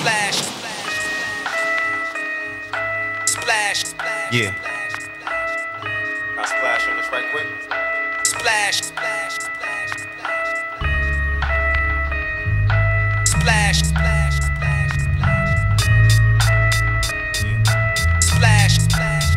Splash. Splash. Yeah. I'll splash on this right quick. Splash. Splash. Splash. Splash. Splash. Splash. Splash. Splash.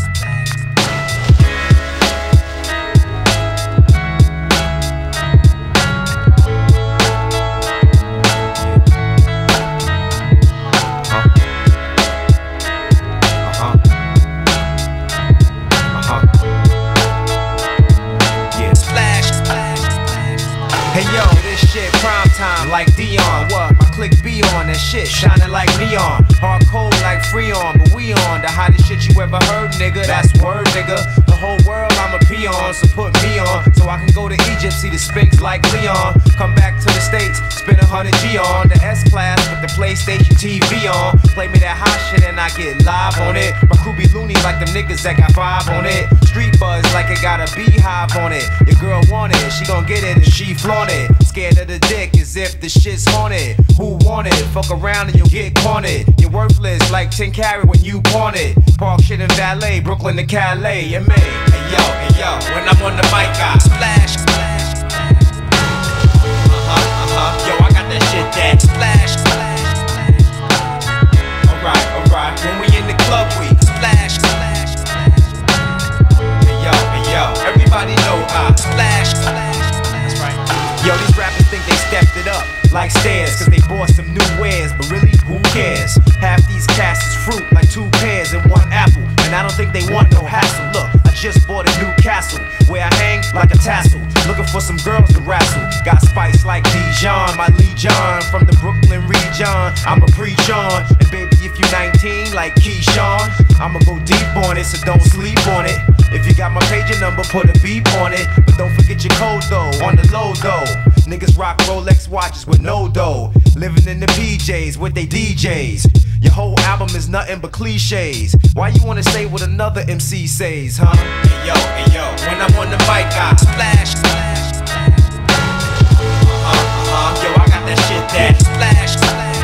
Hey yo, this shit prime time like Dion. What? My click be on that shit, shining like neon. Hard cold like Freon, but we on the hottest shit you ever heard, nigga. That's word, nigga. The whole world I'm a peon, so put me on, so I can go to Egypt, see the Sphinx like Leon. Come back to the States, spend 100 G on the S-Class with the PlayStation TV on. Play me that hot shit and I get live on it. My crew be loony like them niggas that got 5 on it. Street buzz like it got a beehive on it. Your girl want it, she gon' get it and she flaunt it. Scared of the dick as if the shit's haunted. Who want it? Fuck around and you'll get cornered. You're worthless like 10 carat when you pawn it. Park shit in valet, Brooklyn to Calais, yeah man. Hey yo, when I'm on the mic I Splash. Splash. Yo, I got that shit that Splash. Splash. Alright, when we in the club we Splash. Splash. Hey yo, everybody know I Splash. Splash. That's right. Yo, these rappers think they stepped it up like stairs, cause they bought some new wares, but really, who cares? Half these cats is fruit like 2 pears and 1 apple, and I don't think they want no hassle. Look, I just bought a new castle, where I hang like a tassel, looking for some girls to wrestle. Got spice like Dijon, my Legion, from the Brooklyn region, I'ma preach on. And baby, if you 19 like Keyshawn, I'ma go deep on it, so don't sleep on it. If you got my pager number, put a beep on it, but don't forget your code though, on the low though. Niggas rock Rolex watches with no dough, living in the PJs with they DJs. Your whole album is nothing but cliches. Why you wanna say what another MC says, huh? Hey yo, when I'm on the mic I Splash. Splash. Yo, I got that shit that Splash. Splash.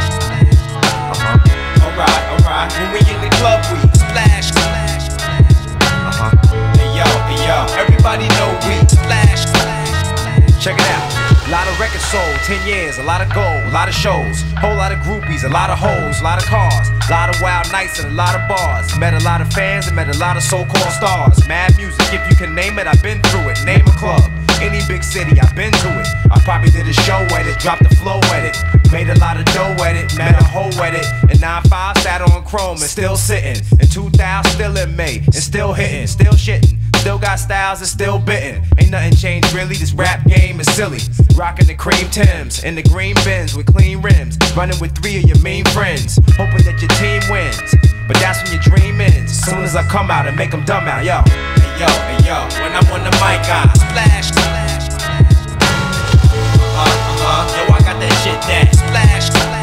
Alright, when we in the club we Splash. Splash. Hey yo, everybody know we Splash. Splash. check it out. A lot of records sold, 10 years, a lot of gold, a lot of shows, whole lot of groupies, a lot of hoes, a lot of cars, a lot of wild nights and a lot of bars. Met a lot of fans and met a lot of so-called stars. Mad music, if you can name it, I've been through it. Name a club, any big city, I've been to it. I probably did a show at it, dropped the flow at it, made a lot of dough at it, met a hoe at it. In 9-5 sat on chrome and still sitting. In 2000 still in May and still hitting, still shitting. Still got styles and still bitten. Ain't nothing changed really, this rap game is silly. Rockin' the cream Timbs in the green Benz with clean rims. Running with 3 of your mean friends, hoping that your team wins. But that's when your dream ends, as soon as I come out and make them dumb out, yo. Hey yo, when I'm on the mic I Splash. Splash. Yo, I got that shit that Splash. Splash.